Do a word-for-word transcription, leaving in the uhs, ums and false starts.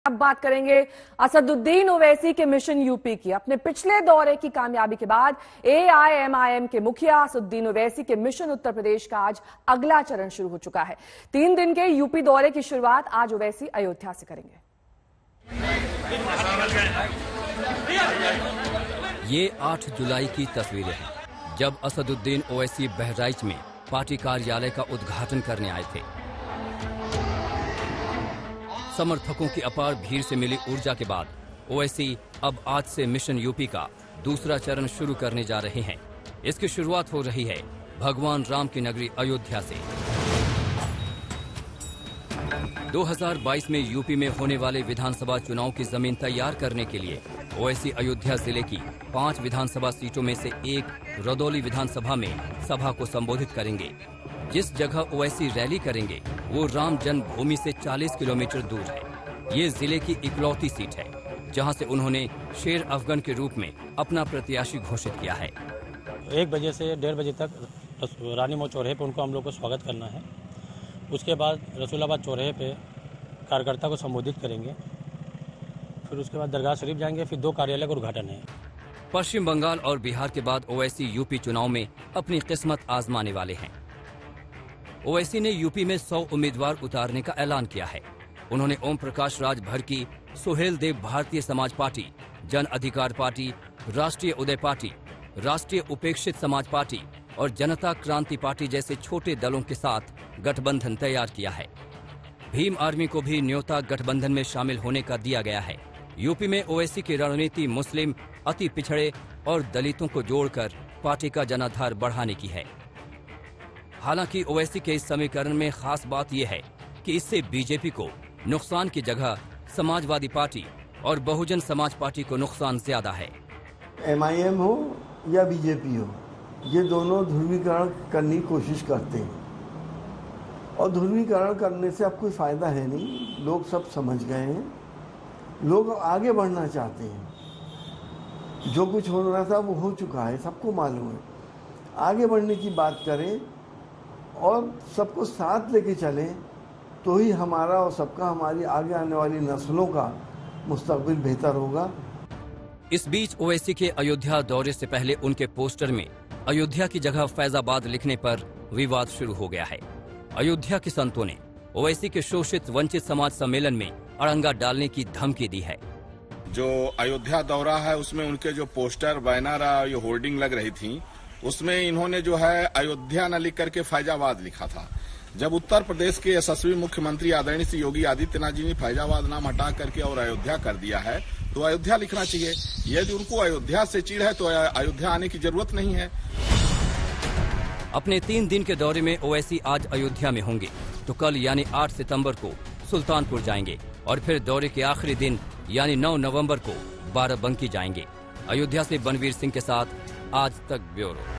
अब बात करेंगे असदुद्दीन ओवैसी के मिशन यूपी की। अपने पिछले दौरे की कामयाबी के बाद एआईएमआईएम के मुखिया असदुद्दीन ओवैसी के मिशन उत्तर प्रदेश का आज अगला चरण शुरू हो चुका है। तीन दिन के यूपी दौरे की शुरुआत आज ओवैसी अयोध्या से करेंगे। ये आठ जुलाई की तस्वीरें हैं जब असदुद्दीन ओवैसी बहराइच में पार्टी कार्यालय का उद्घाटन करने आए थे। समर्थकों की अपार भीड़ से मिली ऊर्जा के बाद ओवैसी अब आज से मिशन यूपी का दूसरा चरण शुरू करने जा रहे हैं। इसकी शुरुआत हो रही है भगवान राम की नगरी अयोध्या से। दो हज़ार बाईस में यूपी में होने वाले विधानसभा चुनाव की जमीन तैयार करने के लिए ओवैसी अयोध्या जिले की पांच विधानसभा सीटों में से एक रदौली विधानसभा में सभा को संबोधित करेंगे। जिस जगह ओवैसी रैली करेंगे वो राम जन्मभूमि से चालीस किलोमीटर दूर है। ये जिले की इकलौती सीट है जहां से उन्होंने शेर अफगन के रूप में अपना प्रत्याशी घोषित किया है। एक बजे से डेढ़ बजे तक रानी मोड़ चौराहे पे उनको हम लोग को स्वागत करना है। उसके बाद रसूलाबाद चौराहे पे कार्यकर्ता को संबोधित करेंगे। फिर उसके बाद दरगाह शरीफ जाएंगे। फिर दो कार्यालय का उद्घाटन है। पश्चिम बंगाल और बिहार के बाद ओवैसी यूपी चुनाव में अपनी किस्मत आजमाने वाले हैं। ओवैसी ने यूपी में सौ उम्मीदवार उतारने का ऐलान किया है। उन्होंने ओम प्रकाश राजभर की सुहेल देव भारतीय समाज पार्टी, जन अधिकार पार्टी, राष्ट्रीय उदय पार्टी, राष्ट्रीय उपेक्षित समाज पार्टी और जनता क्रांति पार्टी जैसे छोटे दलों के साथ गठबंधन तैयार किया है। भीम आर्मी को भी न्योता गठबंधन में शामिल होने का दिया गया है। यूपी में ओवैसी की रणनीति मुस्लिम, अति पिछड़े और दलितों को जोड़कर पार्टी का जनाधार बढ़ाने की है। हालांकि ओवैसी के इस समीकरण में खास बात यह है कि इससे बीजेपी को नुकसान की जगह समाजवादी पार्टी और बहुजन समाज पार्टी को नुकसान ज्यादा है। एमआईएम हो या बीजेपी हो, ये दोनों ध्रुवीकरण करने की कोशिश करते हैं और ध्रुवीकरण करने से अब कोई फायदा है नहीं। लोग सब समझ गए हैं, लोग आगे बढ़ना चाहते हैं। जो कुछ हो रहा था वो हो चुका है, सबको मालूम है। आगे बढ़ने की बात करें और सबको साथ लेके चलें तो ही हमारा और सबका, हमारी आगे आने वाली नस्लों का मुस्तकबिल बेहतर होगा। इस बीच ओवैसी के अयोध्या दौरे से पहले उनके पोस्टर में अयोध्या की जगह फैजाबाद लिखने पर विवाद शुरू हो गया है। अयोध्या के संतों ने ओवैसी के शोषित वंचित समाज सम्मेलन में अड़ंगा डालने की धमकी दी है। जो अयोध्या दौरा है उसमें उनके जो पोस्टर, बैनर, ये होर्डिंग लग रही थी, उसमें इन्होंने जो है अयोध्या न लिख करके फैजाबाद लिखा था। जब उत्तर प्रदेश के यशस्वी मुख्यमंत्री आदरणीय श्री योगी आदित्यनाथ जी ने फैजाबाद नाम हटा करके और अयोध्या कर दिया है तो अयोध्या लिखना चाहिए। यदि उनको अयोध्या से चिढ़ है तो अयोध्या आने की जरूरत नहीं है। अपने तीन दिन के दौरे में ओवैसी आज अयोध्या में होंगे तो कल यानी आठ सितंबर को सुल्तानपुर जाएंगे और फिर दौरे के आखिरी दिन यानी नौ नवंबर को बाराबंकी जाएंगे। अयोध्या से बनवीर सिंह के साथ आज तक ब्यूरो।